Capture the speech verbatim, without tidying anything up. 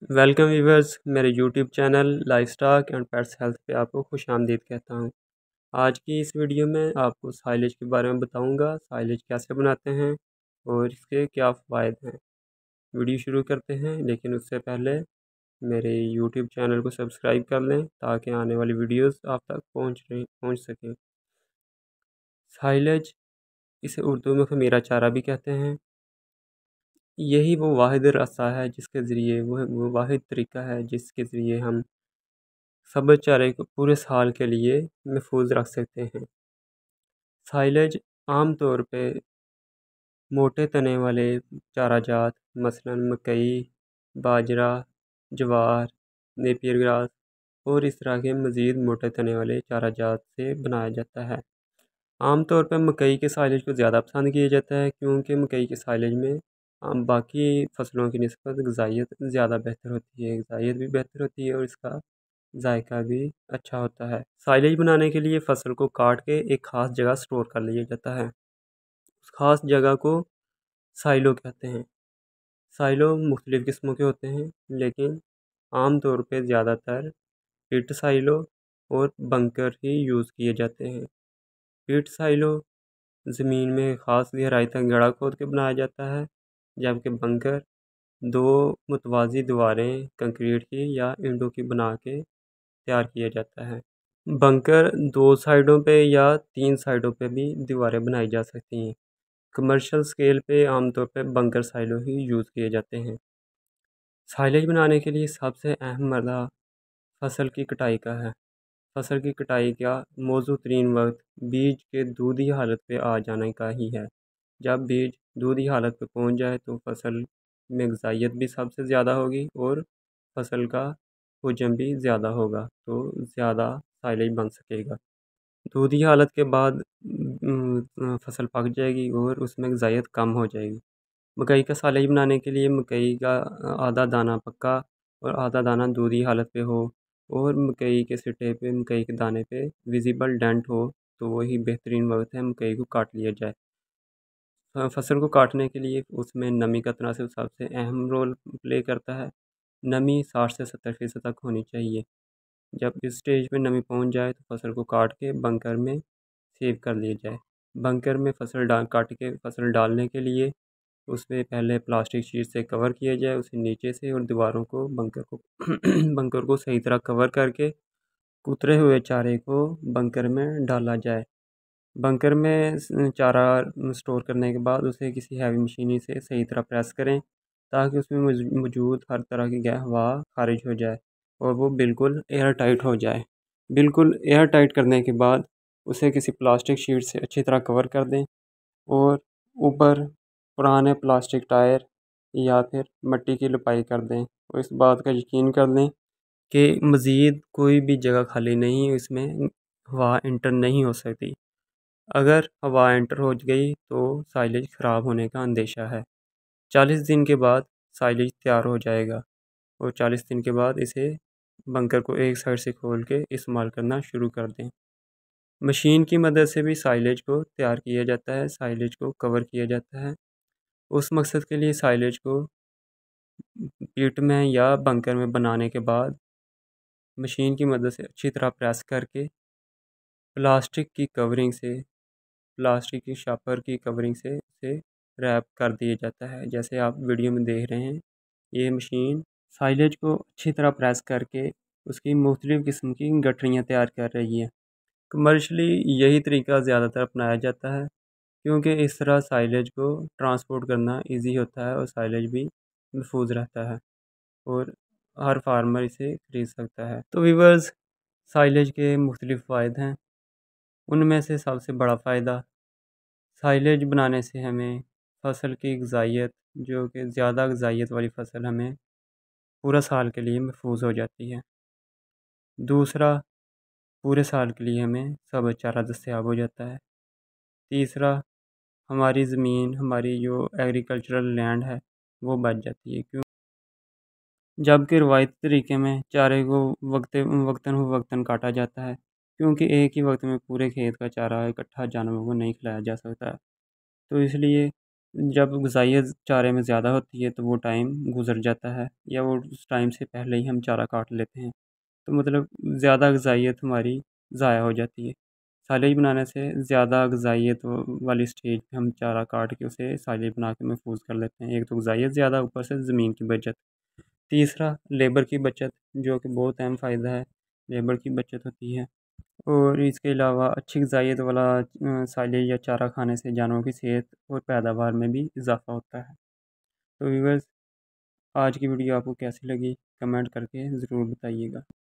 Welcome viewers, मेरे YouTube channel livestock and pets health पे आपको खुश आमदीद कहता हूँ। आज की इस वीडियो में आपको साइलेज के बारे में बताऊँगा, साइलेज कैसे बनाते हैं और इसके क्या फ़ायदे हैं। वीडियो शुरू करते हैं, लेकिन उससे पहले मेरे यूट्यूब चैनल को सब्सक्राइब कर लें ताकि आने वाली वीडियोस आप तक पहुँच रही पहुँच सकें। साइलेज, इसे उर्दू में खमीरा चारा भी कहते हैं। यही वो वाहिद रास्ता है जिसके ज़रिए वह वो वाहिद तरीका है जिसके ज़रिए हम सब्ज़ चारे को पूरे साल के लिए महफूज रख सकते हैं। साइलेज आम तौर पे मोटे तने वाले चारा जात मसलन मकई, बाजरा, ज्वार, नेपियर ग्रास और इस तरह के मज़ीद मोटे तने वाले चारा जात से बनाया जाता है। आम तौर पर मकई के साइलेज को ज़्यादा पसंद किया जाता है क्योंकि मकई के साइलेज में आम बाकी फसलों की निस्बत ग़िज़ाइयत ज़्यादा बेहतर होती है, ग़िज़ाइयत भी बेहतर होती है और इसका जायका भी अच्छा होता है। साइलेज बनाने के लिए फसल को काट के एक ख़ास जगह स्टोर कर लिया जाता है। उस ख़ास जगह को साइलो कहते हैं। साइलो मुख्तलिफ़ किस्मों के होते हैं, लेकिन आम तौर पे ज़्यादातर पिट साइलो और बंकर ही यूज़ किए जाते हैं। पिट साइलो ज़मीन में ख़ास गहराई तक गड्ढा खोद के बनाया जाता है, जबकि बंकर दो मुतवाज़ी दीवारें कंक्रीट की या ईंटों की बना के तैयार किया जाता है। बंकर दो साइडों पे या तीन साइडों पे भी दीवारें बनाई जा सकती हैं। कमर्शियल स्केल पे आमतौर पे बंकर साइलो ही यूज़ किए जाते हैं। साइलेज बनाने के लिए सबसे अहम मर्हला फसल की कटाई का है। फसल की कटाई का मौजू तरीन वक्त बीज के दूधी हालत पे आ जाने का ही है। जब बीज दूधी हालत पे पहुंच जाए तो फसल में ग़िज़ाइयत भी सबसे ज़्यादा होगी और फसल का हजम भी ज़्यादा होगा, तो ज़्यादा साइलेज बन सकेगा। दूधी हालत के बाद फसल पक जाएगी और उसमें ग़िज़ाइयत कम हो जाएगी। मकई का साइलेज बनाने के लिए मकई का आधा दाना पक्का और आधा दाना दूधी हालत पे हो और मकई के सिट्टे पे मकई के दाने पे विजिबल डेंट हो, तो वही बेहतरीन वक्त है मकई को काट लिया जाए। फसल को काटने के लिए उसमें नमी का तनासब सबसे अहम रोल प्ले करता है। नमी साठ से सत्तर फीसद तक होनी चाहिए। जब इस स्टेज पे नमी पहुंच जाए तो फसल को काट के बंकर में सेव कर लिया जाए। बंकर में फसल डाल काट के फसल डालने के लिए उसमें पहले प्लास्टिक शीट से कवर किया जाए, उसे नीचे से और दीवारों को बंकर को बंकर को सही तरह कवर करके कुतरे हुए चारे को बंकर में डाला जाए। बंकर में चारा स्टोर करने के बाद उसे किसी हैवी मशीनी से सही तरह प्रेस करें ताकि उसमें मौजूद हर तरह की गैस हवा खारिज हो जाए और वो बिल्कुल एयर टाइट हो जाए। बिल्कुल एयर टाइट करने के बाद उसे किसी प्लास्टिक शीट से अच्छी तरह कवर कर दें और ऊपर पुराने प्लास्टिक टायर या फिर मिट्टी की लिपाई कर दें और इस बात का यकीन कर लें कि मज़ीद कोई भी जगह खाली नहीं, इसमें हवा इंटर नहीं हो सकती। अगर हवा एंटर हो गई तो साइलेज ख़राब होने का अंदेशा है। चालीस दिन के बाद साइलेज तैयार हो जाएगा और चालीस दिन के बाद इसे बंकर को एक साइड से खोल के इस्तेमाल करना शुरू कर दें। मशीन की मदद से भी साइलेज को तैयार किया जाता है, साइलेज को कवर किया जाता है। उस मकसद के लिए साइलेज को पीट में या बंकर में बनाने के बाद मशीन की मदद से अच्छी तरह प्रेस करके प्लास्टिक की कवरिंग से प्लास्टिक की शापर की कवरिंग से इसे रैप कर दिया जाता है। जैसे आप वीडियो में देख रहे हैं, ये मशीन साइलेज को अच्छी तरह प्रेस करके उसकी मुख्तलिफ़ किस्म की गठरियाँ तैयार कर रही है। कमर्शली यही तरीका ज़्यादातर अपनाया जाता है क्योंकि इस तरह साइलेज को ट्रांसपोर्ट करना ईजी होता है और साइलेज भी महफूज रहता है और हर फार्मर इसे ख़रीद सकता है। तो व्यूअर्स, साइलेज के मुख्तलिफ़ फ़ायदे हैं। उनमें से सबसे बड़ा फ़ायदा साइलेज बनाने से हमें फसल की ग़िज़ाइयत, जो कि ज़्यादा ग़िज़ाइयत वाली फसल हमें पूरा साल के लिए महफूज हो जाती है। दूसरा, पूरे साल के लिए हमें सब्ज़ चारा दस्तयाब हो जाता है। तीसरा, हमारी ज़मीन, हमारी जो एग्रीकल्चरल लैंड है वो बच जाती है, क्यों जबकि रवायती तरीके में चारे को वक्त वक्तन फ़वक्तन काटा जाता है क्योंकि एक ही वक्त में पूरे खेत का चारा इकट्ठा जानवरों को नहीं खिलाया जा सकता। तो इसलिए जब ग़िज़ाइयत चारे में ज़्यादा होती है तो वो टाइम गुज़र जाता है या वो उस टाइम से पहले ही हम चारा काट लेते हैं। तो मतलब ज़्यादा ग़िज़ाइयत हमारी ज़ाया हो जाती है। साइलेज बनाने से ज़्यादा ग़िज़ाइयत व वाली स्टेज पे हम चारा काट के उसे साइलेज बना के महफ़ूज़ कर लेते हैं। एक तो ग़िज़ाइयत ज़्यादा, ऊपर से ज़मीन की बचत। तीसरा लेबर की बचत, जो कि बहुत अहम फ़ायदा है, लेबर की बचत होती है। और इसके अलावा अच्छी ग़िज़ाइयत वाला अ, साइलेज या चारा खाने से जानवरों की सेहत और पैदावार में भी इज़ाफ़ा होता है। तो व्यूअर्स, आज की वीडियो आपको कैसी लगी कमेंट करके ज़रूर बताइएगा।